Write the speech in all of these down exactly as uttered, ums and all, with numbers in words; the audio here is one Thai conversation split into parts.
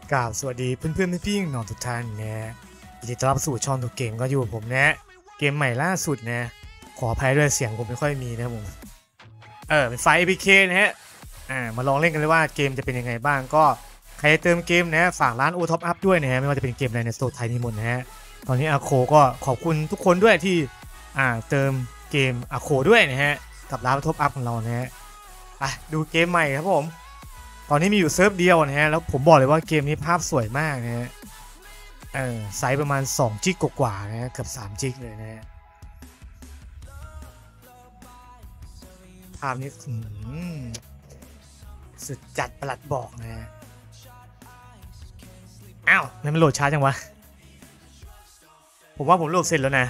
กราบสวัสดีเพื่อนๆพี่ๆน้องทุกท่านนะยินดีต้อนรับสู่ช่องทุกเกมก็อยู่ผมนะเกมใหม่ล่าสุดนะขออภัยด้วยเสียงผมไม่ค่อยมีนะผมเออเป็นไฟล์ เอ พี เค นะฮะอ่ามาลองเล่นกันเลยว่าเกมจะเป็นยังไงบ้างก็ใครเติมเกมนะฝากร้าน โอ ท็อป อัพ ด้วยนะฮะไม่ว่าจะเป็นเกมอะไรในสโตร์ไทยมีหมดนะฮะตอนนี้อาโคก็ขอบคุณทุกคนด้วยที่อ่าเติมเกมอาโคด้วยนะฮะกับร้าน โอ ท็อป อัพ ของเรานะฮะอ่ะดูเกมใหม่ครับผมตอนนี้มีอยู่เซิร์ฟเดียวนะฮะแล้วผมบอกเลยว่าเกมนี้ภาพสวยมากนะฮะเออไซส์ประมาณสองจิกกว่าๆนะฮะเกือบสามจิกเลยนะฮะภาพนี้สุดจัดประหลัดบอกนะฮะอ้าวมันโหลดช้าจังวะผมว่าผมโหลดเสร็จแล้วนะ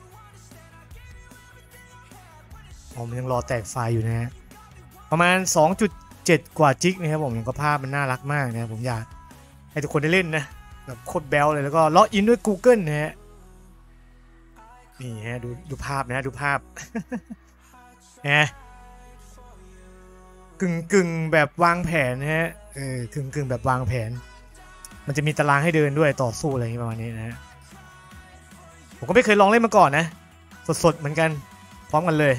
ผมยังรอแตกไฟล์อยู่นะฮะประมาณ สองจุดเจ็ด กว่าจิกนะครับผมก็ภาพมันน่ารักมากนะผมอยากให้ทุกคนได้เล่นนะแบบโคตรแบลเลยแล้วก็ล็อกอินด้วย Google นะฮะนี่ฮะดูดูภาพนะดูภาพ นะกึ่งกึ่งแบบวางแผนนะฮะเออกึ่งกึ่งแบบวางแผนมันจะมีตารางให้เดินด้วยต่อสู้อะไรอย่างนี้ประมาณนี้นะฮะผมก็ไม่เคยลองเล่นมาก่อนนะสดๆเหมือนกันพร้อมกันเลย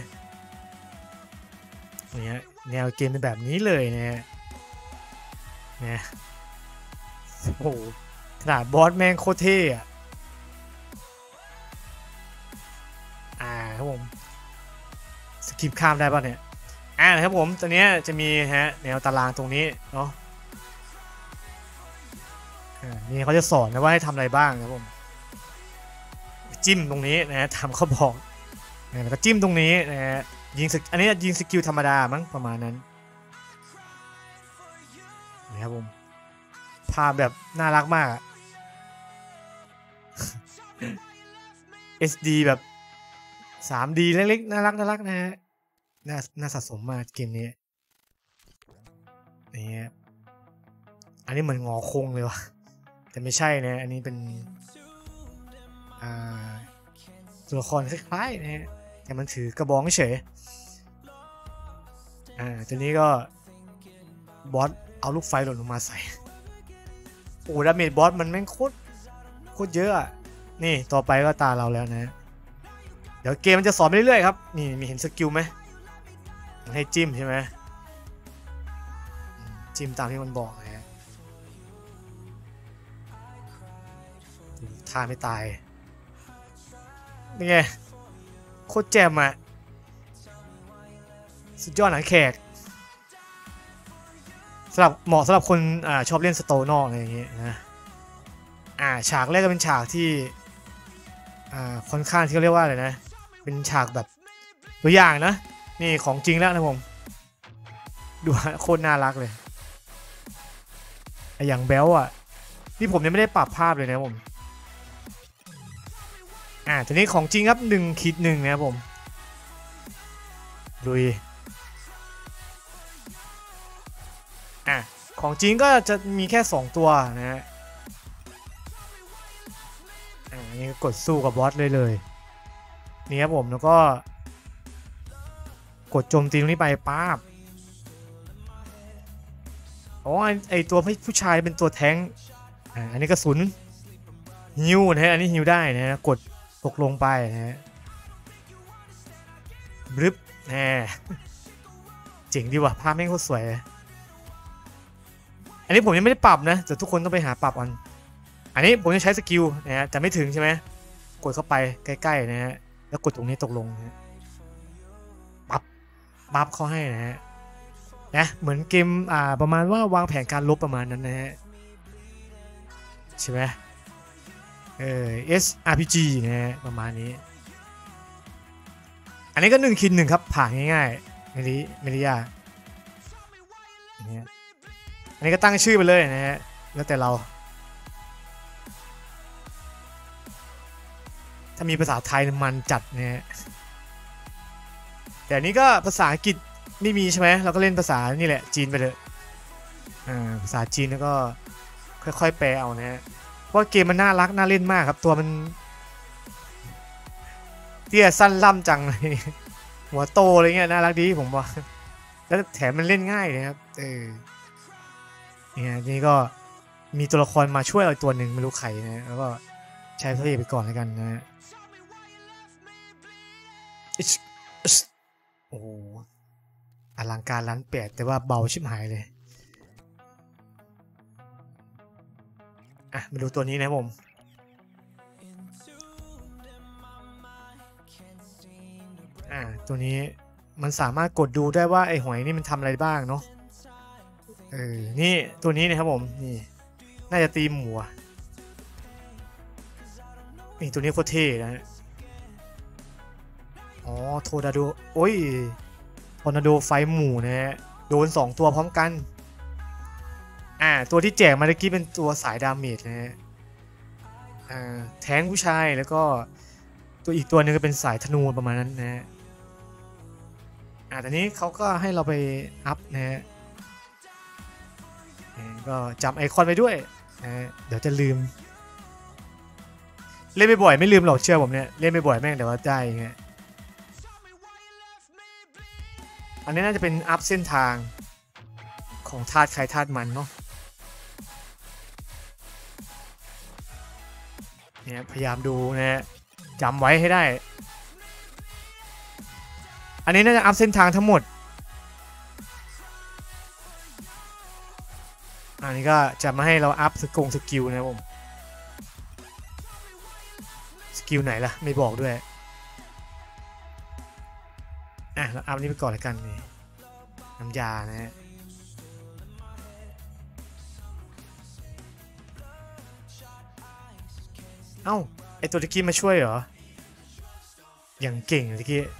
นี่ฮะแนวเกมเป็นแบบนี้เลยนะฮะนะโอ้โหขนาดบอสแม่งโคตรเท่อะอ่าครับผมสกิปข้ามได้ป่ะเนี่ยอ่าครับผมตอนนี้จะมีฮะแนวตารางตรงนี้เนาะอ่านี่เขาจะสอนนะว่าให้ทำอะไรบ้างครับผมจิ้มตรงนี้นะฮะทำเขาบอกแล้วก็จิ้มตรงนี้นะฮะยิงสอันนี้ยิงสกิลธรรมดามั้งประมาณนั้นนะครับผมภาพแบบน่ารักมาก เอส ดี แบบ ทรีดี เล็กๆน่ารักน่ารักนะฮะน่าน่าสะสมมากเกมนี้นี่อันนี้เหมือนงอคงเลยวะแต่ไม่ใช่นะอันนี้เป็นอ่าตัวละครคล้ายๆนะฮะแต่มันถือกระบองเฉยอ่าตัวนี้ก็บอสเอาลูกไฟหล่นลงมาใส่โอ้ดาเมจบอสมันแม่งโคตรโคตรเยอะอ่ะนี่ต่อไปก็ตาเราแล้วนะเดี๋ยวเกมมันจะสอนไปเรื่อยๆครับนี่มีเห็นสกิลไหมให้จิ้มใช่ไหมจิ้มตามที่มันบอกนะฮะท่าไม่ตายนี่ไงโคตรแจ่มอ่ะสุดยอดหนังแขกสำหรับเหมาะสำหรับคนอ่าชอบเล่นสโตนอกอะไรอย่างเงี้ยนะอ่าฉากแรกก็เป็นฉากที่อ่าค่อนข้างที่เขาเรียกว่าอะไรนะเป็นฉากแบบตัวอย่างนะนี่ของจริงแล้วนะผมดูโคตรน่ารักเลยอย่างเบลอ่ะที่ผมยังไม่ได้ปรับภาพเลยนะผมอ่าทีนี้ของจริงครับหนึ่งคิดหนึ่งนะครับผมลุยอ่ะของจริงก็จะมีแค่สองตัวนะฮะอ่านี่กดสู้กับบอสเลยเลยนี่ครับผมแล้วก็กดโจมตีตรงนี้ไปป๊าบอ๋อไอตัวผู้ชายเป็นตัวแท้งอ่าอันนี้กระสุนฮิวนะฮะอันนี้ฮิวได้นะฮะกดตกลงไปนะฮะบลึบแหมเจ๋งดีว่ะภาพแม่งโคตรสวยอันนี้ผมยังไม่ได้ปรับนะแต่ทุกคนต้องไปหาปรับอันอันนี้ผมจะใช้สกิลนะฮะแต่ไม่ถึงใช่ไหมกดเข้าไปใกล้ๆนะฮะแล้วกดตรงนี้ตกลงนะปั๊บปั๊บเขาให้นะฮะนะเหมือนเกมอ่าประมาณว่าวางแผนการลบประมาณนั้นนะฮะใช่ไหมเออ เอส อาร์ พี จี นะฮะประมาณนี้อันนี้ก็หนึ่งคิดหนึ่งครับผ่านง่ายๆไม่ได้ไม่ได้ยากนะอันนี้ก็ตั้งชื่อไปเลยนะฮะแล้วแต่เราถ้ามีภาษาไทยมันจัดนะฮะแต่อันนี้ก็ภาษาอังกฤษไม่มีใช่ไหมเราก็เล่นภาษานี่แหละจีนไปเลยอ่าภาษาจีนแล้วก็ค่อยๆแปลเอานะฮะเพราะเกมมันน่ารักน่าเล่นมากครับตัวมันเตี้ยสั้นล่ำจังเลยหัวโตอะไรเงี้ยน่ารักดีผมว่าแล้วแถมมันเล่นง่ายเลยครับเออเนี่ยนี่ก็มีตัวละครมาช่วยเอาตัวหนึ่งไม่รู้ใครนะแล้วก็ใช้พระเอกไปก่อนแล้วกันนะโอ้โหอลังการล้านแปดแต่ว่าเบาชิบหายเลยอ่ะมาดูตัวนี้นะผมอ่าตัวนี้มันสามารถกดดูได้ว่าไอ้หอยนี่มันทำอะไรบ้างเนาะเออนี่ตัวนี้นะครับผมนี่น่าจะตีหมูนี่ตัวนี้โคตรเท่นะ อ๋อโทนาโดโอ้ยโทนาโดไฟหมู่นะฮะโดนสองตัวพร้อมกันอ่าตัวที่แจกมาเมื่อกี้เป็นตัวสายดาเมจนะฮะอ่าแทงผู้ชายแล้วก็ตัวอีกตัวนึงก็เป็นสายธนูประมาณนั้นนะฮะอ่าตอนนี้เขาก็ให้เราไปอัพนะฮะก็จำไอคอนไปด้วยนะเดี๋ยวจะลืมเล่นบ่อยๆไม่ลืมหรอกเชื่อผมเนี่ยเล่นบ่อยๆแม่งเดี๋ยวว่าได้ไงอันนี้น่าจะเป็นอัพเส้นทางของธาตุใครธาตุมันเนาะเนี่ยพยายามดูนะจำไว้ให้ได้อันนี้น่าจะอัพเส้นทางทั้งหมดอันนี้ก็จะมาให้เราอัพสกงสกิลนะผมสกิลไหนล่ะไม่บอกด้วยอ่ะเราอัพนี้ไปก่อนแล้วกันนี่น้ำยานะฮะเอ้าไอตัวตะกี้มาช่วยเหรออย่างเก่งตะกี้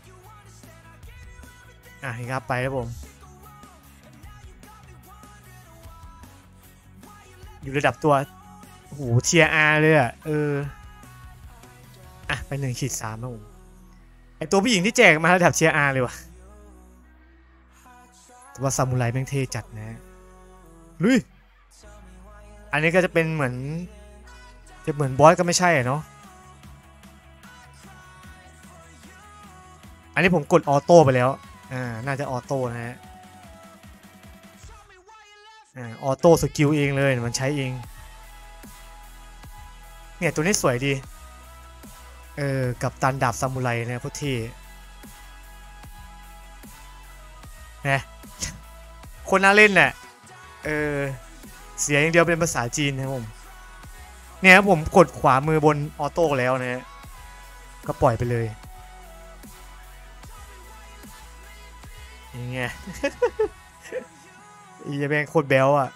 อ่ะครับไปครับผมอยู่ระดับตัวโอ้โหเทียร์อาร์เลยอ่ะเอออ่ะไปหนึ่งขีดสามครับผมไอตัวผู้หญิงที่แจกมาระดับเทียร์อาร์เลยว่ะแต่ว่าซามูไรแม่งเท่จัดนะลุยอันนี้ก็จะเป็นเหมือนจะเหมือนบอสก็ไม่ใช่เนาะอันนี้ผมกดออโต้ไปแล้วอ่าน่าจะออโต้นะฮะอ่าออโต้สกิลเองเลยมันใช้เองเนี่ยตัวนี้สวยดีเออกับตันดาบซามูไรเนี่ยโคตรเท่นะคนน่าเล่นแหละเออเสียอย่างเดียวเป็นภาษาจีนนะผมเนี่ยผมกดขวามือบนออโต้แล้วนะฮะก็ปล่อยไปเลยอย่างเงี้ยอีจะเป็นโคตรแบลอ่ะ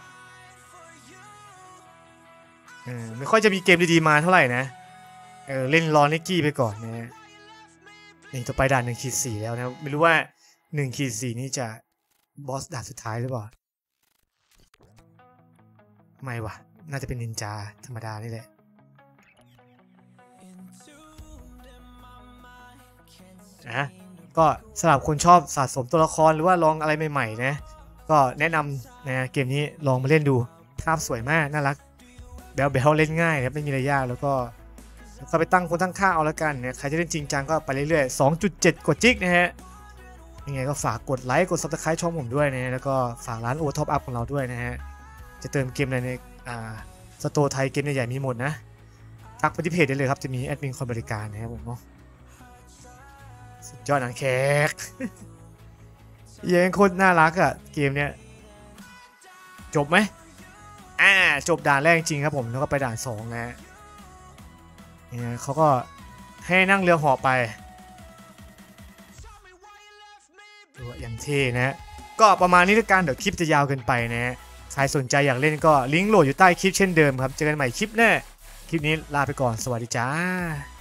เออไม่ค่อยจะมีเกมดีๆมาเท่าไหร่นะเออเล่นรอนิกกี้ไปก่อนนะนี่ต่อไปด่านหนึ่งขีดสี่แล้วนะไม่รู้ว่าหนึ่งขีดสี่นี่จะบอสด่านสุดท้ายหรือเปล่าไม่วะน่าจะเป็นนินจาธรรมดานี่แหละนะก็สำหรับคนชอบสะสมตัวละครหรือว่าลองอะไรใหม่ๆนะก็แนะนำนะเกมนี้ลองมาเล่นดูภาพสวยมากน่ารักแบลเบลเล่นง่ายครับไม่มีอะไรยากแล้วก็แล้วก็ไปตั้งคนตั้งค่าเอาแล้วกันเนี่ยใครจะเล่นจริงจังก็ไปเรื่อยๆ สองจุดเจ็ด กดจิ๊กนะฮะยังไงก็ฝากกดไลค์กด ซับสไครบ์ ช่องผมด้วยนะแล้วก็ฝากร้านโอท็อปอัพของเราด้วยนะฮะจะเติมเกมอะไรในอ่าสโตร์ไทยเกมใหญ่ๆมีหมดนะทักไปที่เพจได้เลยครับจะมีแอดมินคอยบริการนะครับผมเนาะสุดยอดหนังแขกยังโคตรน่ารักอ่ะเกมเนี้ยจบไหมอ่าจบด่านแรกจริงครับผมแล้วก็ไปด่านสองนะเนี่ยเขาก็ให้นั่งเรือเหาะไปดูอย่างเท่นะก็ประมาณนี้ละกันเดี๋ยวคลิปจะยาวเกินไปนะใครสนใจอยากเล่นก็ลิงก์โหลดอยู่ใต้คลิปเช่นเดิมครับเจอกันใหม่คลิปหน้าคลิปนี้ลาไปก่อนสวัสดีจ้า